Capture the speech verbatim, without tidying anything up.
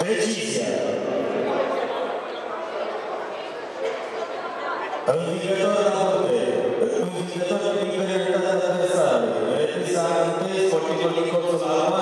Decizia. Învingător la munte, învingător prin inferioritatea adversarului, reprisa în sportivul Nicol